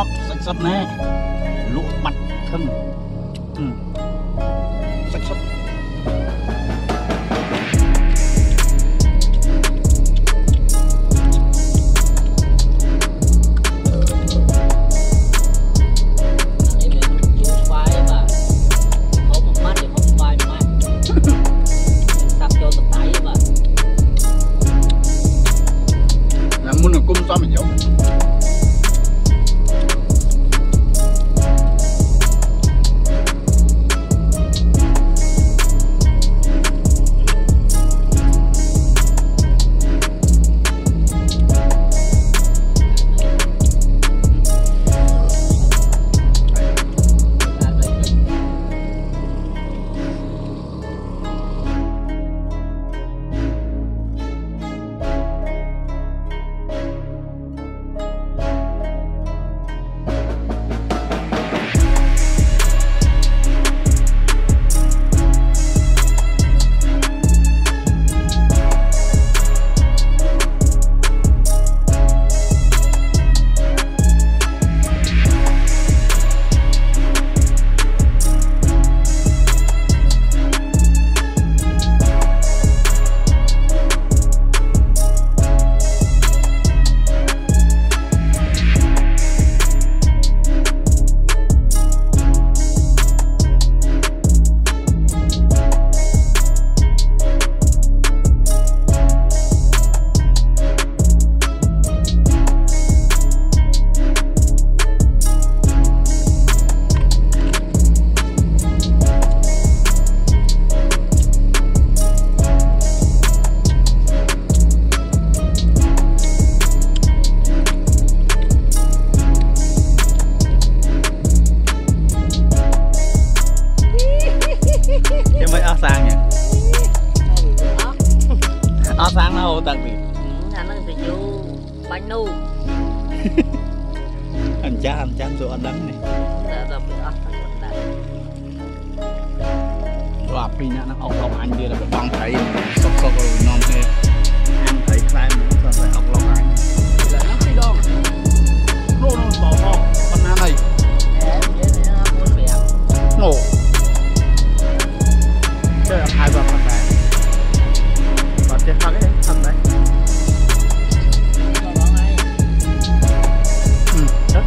ngọt sạch nè lụa mặt thân sạch muốn được cung cho mình giống sáng nó hồ tận gì anh nó thì vô bánh nu anh cha rồi anh đắng này và pin nó ốc anh kia là phải băng thấy sốc rồi non thế anh thấy khai mình phải ốc lọc anh là nó đi đâu nó bỏ con nào này nổ chơi là hai vợ con này và chơi thằng đấy đất